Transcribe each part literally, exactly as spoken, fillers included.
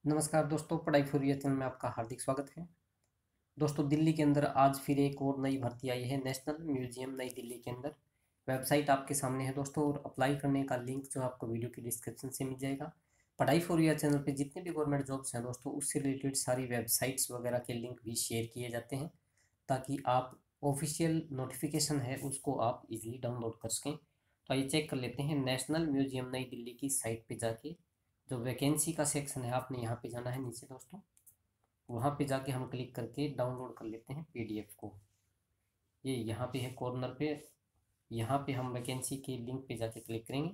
नमस्कार दोस्तों, पढ़ाई फॉर यू चैनल में आपका हार्दिक स्वागत है। दोस्तों, दिल्ली के अंदर आज फिर एक और नई भर्ती आई है। नेशनल म्यूजियम नई दिल्ली के अंदर वेबसाइट आपके सामने है दोस्तों, और अप्लाई करने का लिंक जो आपको वीडियो की डिस्क्रिप्शन से मिल जाएगा। पढ़ाई फॉर यू चैनल पे जितने भी गवर्नमेंट जॉब्स हैं दोस्तों, उससे रिलेटेड सारी वेबसाइट्स वगैरह के लिंक भी शेयर किए जाते हैं, ताकि आप ऑफिशियल नोटिफिकेशन है उसको आप इजीली डाउनलोड कर सकें। तो आइए चेक कर लेते हैं नेशनल म्यूजियम नई दिल्ली की साइट पे जाके। जो वैकेंसी का सेक्शन है, आपने यहाँ पे जाना है नीचे दोस्तों, वहाँ पे जाके हम क्लिक करके डाउनलोड कर लेते हैं पीडीएफ को। ये यहाँ पे है कॉर्नर पे, यहाँ पे हम वैकेंसी के लिंक पे जाके क्लिक करेंगे।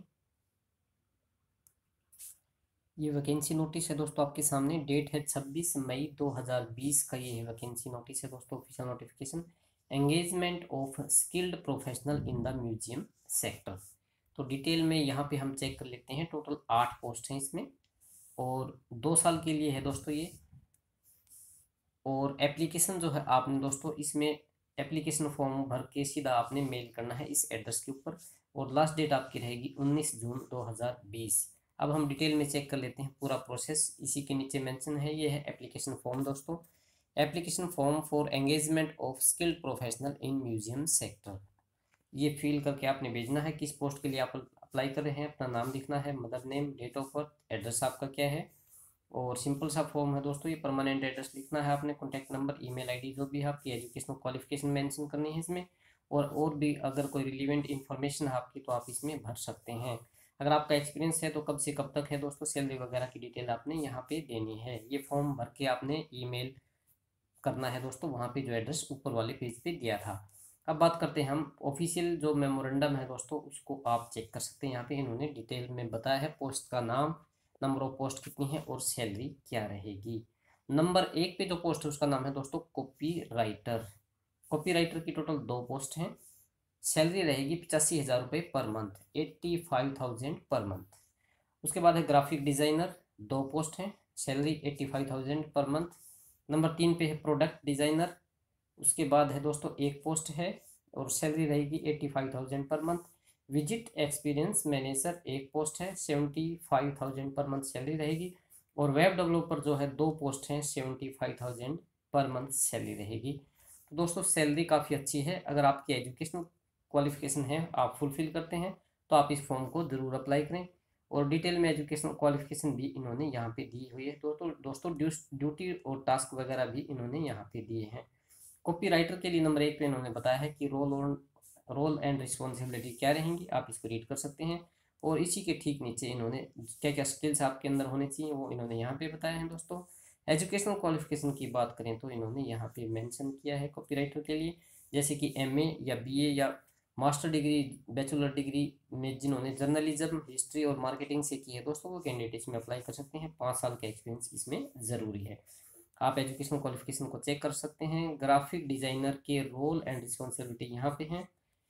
ये वैकेंसी नोटिस है दोस्तों आपके सामने, डेट है छब्बीस मई दो हज़ार बीस का। ये है वैकेंसी नोटिस है दोस्तों, official notification. Engagement of skilled professional in the museum sector. तो डिटेल में यहाँ पे हम चेक कर लेते हैं। टोटल आठ पोस्ट हैं इसमें, और दो साल के लिए है दोस्तों ये। और एप्लीकेशन जो है आपने दोस्तों इसमें एप्लीकेशन फॉर्म भर के सीधा आपने मेल करना है इस एड्रेस के ऊपर, और लास्ट डेट आपकी रहेगी उन्नीस जून दो हज़ार बीस। अब हम डिटेल में चेक कर लेते हैं पूरा प्रोसेस। इसी के नीचे मेंशन है, ये है एप्लीकेशन फॉर्म दोस्तों। Application form for engagement of skilled professional in museum sector. ये फिल करके आपने भेजना है किस पोस्ट के लिए आप अप्लाई कर रहे हैं। अपना नाम लिखना है, mother name, date of birth, address आपका क्या है, और सिंपल सा फॉर्म है दोस्तों। ये परमानेंट एड्रेस लिखना है आपने, कॉन्टैक्ट नंबर, ईमेल आईडी, जो भी है आपकी एजुकेशनल क्वालिफिकेशन मेंशन करनी है इसमें। और और भी अगर कोई रिलीवेंट इन्फॉर्मेशन है आपकी तो आप इसमें भर सकते हैं। अगर आपका एक्सपीरियंस है तो कब से कब तक है दोस्तों, सैलरी वगैरह की डिटेल आपने यहाँ पे देनी है। ये फॉर्म भर के आपने ईमेल करना है दोस्तों, वहाँ पे जो एड्रेस ऊपर वाले पेज पे दिया था। अब बात करते हैं हम ऑफिशियल जो मेमोरेंडम है दोस्तों, उसको आप चेक कर सकते हैं। यहाँ पे इन्होंने डिटेल में बताया है पोस्ट का नाम, नंबर ऑफ पोस्ट कितनी है, और सैलरी क्या रहेगी। नंबर एक पे जो पोस्ट है उसका नाम है दोस्तों कॉपी राइटर। कॉपी राइटर की टोटल दो पोस्ट हैं। सैलरी रहेगी पचासी हज़ार रुपये per month, eighty five thousand per month. उसके बाद है ग्राफिक डिज़ाइनर, दो पोस्ट हैं, salary eighty five thousand per month. Number तीन पे है प्रोडक्ट डिज़ाइनर, उसके बाद है दोस्तों एक पोस्ट है, और सैलरी रहेगी eighty five thousand per month. Visit experience manager एक पोस्ट है, seventy five thousand per month salary रहेगी। और वेब डेवलपर जो है दो पोस्ट हैं, seventy five thousand per month salary रहेगी। तो दोस्तों सैलरी काफ़ी अच्छी है। अगर आपकी एजुकेशनल क्वालिफिकेशन है, आप फुलफिल करते हैं, तो आप इस फॉर्म को ज़रूर अप्लाई करें। और डिटेल में एजुकेशनल क्वालिफिकेशन भी इन्होंने यहाँ पे दी हुई है। तो, तो दोस्तों ड्यूटी और टास्क वगैरह भी इन्होंने यहाँ पे दिए हैं। कॉपी राइटर के लिए नंबर एक पे इन्होंने बताया है कि रोल और रोल एंड रिस्पॉन्सिबिलिटी क्या रहेंगी, आप इसको रीड कर सकते हैं। और इसी के ठीक नीचे इन्होंने क्या क्या स्किल्स आपके अंदर होने चाहिए वो इन्होंने यहाँ पे बताया है दोस्तों। एजुकेशनल क्वालिफिकेशन की बात करें तो इन्होंने यहाँ पे मेंशन किया है कॉपी राइटर के लिए, जैसे कि एमए या बीए या मास्टर डिग्री, बैचलर डिग्री में जिन्होंने जर्नलिज्म, हिस्ट्री और मार्केटिंग से की है दोस्तों, वो कैंडिडेट इसमें अप्लाई कर सकते हैं। पाँच साल का एक्सपीरियंस इसमें ज़रूरी है। आप एजुकेशनल क्वालिफिकेशन को चेक कर सकते हैं। ग्राफिक डिज़ाइनर के रोल एंड रिस्पॉन्सिबिलिटी यहाँ पे हैं,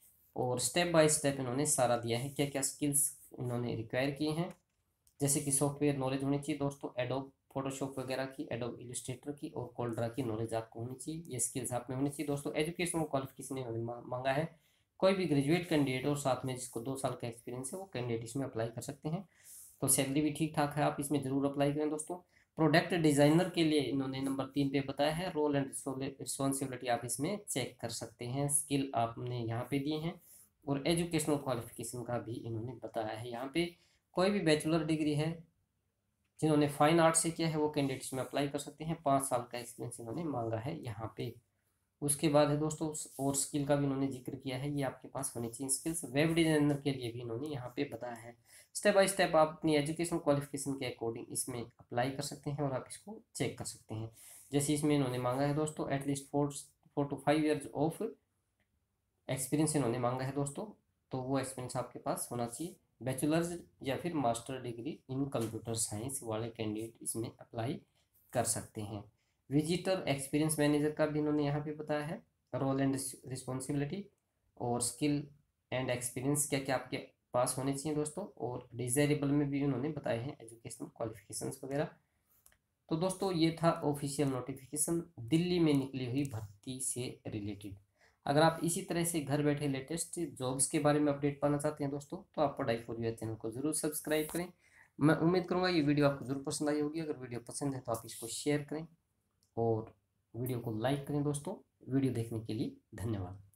और स्टेप बाय स्टेप इन्होंने सारा दिया है क्या क्या स्किल्स इन्होंने रिक्वायर किए हैं। जैसे कि सॉफ्टवेयर नॉलेज होनी चाहिए दोस्तों, एडोब फोटोशॉप वगैरह की, एडोब इलस्ट्रेटर की, और कोल्ड्रा की नॉलेज आपको होनी चाहिए। ये स्किल्स आप में होनी चाहिए दोस्तों। एजुकेशनल क्वालिफिकेशन इन्होंने मांगा है, कोई भी ग्रेजुएट कैंडिडेट और साथ में जिसको दो साल का एक्सपीरियंस है वो कैंडिडेट इसमें अप्लाई कर सकते हैं। तो सैलरी भी ठीक ठाक है, आप इसमें ज़रूर अप्लाई करें दोस्तों। प्रोडक्ट डिज़ाइनर के लिए इन्होंने नंबर तीन पे बताया है, रोल एंड रिस्पॉन्सिबिलिटी आप इसमें चेक कर सकते हैं। स्किल आपने यहाँ पे दिए हैं, और एजुकेशनल क्वालिफिकेशन का भी इन्होंने बताया है यहाँ पे। कोई भी बैचलर डिग्री है जिन्होंने फाइन आर्ट से किया है वो कैंडिडेट्स में अप्लाई कर सकते हैं। पाँच साल का एक्सपीरियंस इन्होंने मांगा है यहाँ पे। उसके बाद है दोस्तों और स्किल का भी इन्होंने जिक्र किया है, ये आपके पास होनी चाहिए स्किल्स। वेब डिजाइनर के लिए भी इन्होंने यहाँ पे बताया है। स्टेप बाय स्टेप आप अपनी एजुकेशन क्वालिफिकेशन के अकॉर्डिंग इसमें अप्लाई कर सकते हैं, और आप इसको चेक कर सकते हैं। जैसे इसमें इन्होंने मांगा है दोस्तों at least for four to five years of experience इन्होंने मांगा है दोस्तों, तो वो एक्सपीरियंस आपके पास होना चाहिए। बैचलर्स या फिर master degree in computer science वाले कैंडिडेट इसमें अप्लाई कर सकते हैं। विजिटर एक्सपीरियंस मैनेजर का भी इन्होंने यहाँ पे बताया है, रोल एंड रिस्पॉन्सिबिलिटी और स्किल एंड एक्सपीरियंस क्या क्या आपके पास होने चाहिए दोस्तों। और डिज़ायरेबल में भी उन्होंने बताए हैं एजुकेशनल क्वालिफिकेशंस वगैरह। तो दोस्तों ये था ऑफिशियल नोटिफिकेशन दिल्ली में निकली हुई भर्ती से रिलेटेड। अगर आप इसी तरह से घर बैठे लेटेस्ट जॉब्स के बारे में अपडेट पाना चाहते हैं दोस्तों, तो आप पढ़ाई फॉर यू चैनल को ज़रूर सब्सक्राइब करें। मैं उम्मीद करूँगा ये वीडियो आपको जरूर पसंद आई होगी। अगर वीडियो पसंद है तो आप इसको शेयर करें और वीडियो को लाइक करें दोस्तों। वीडियो देखने के लिए धन्यवाद।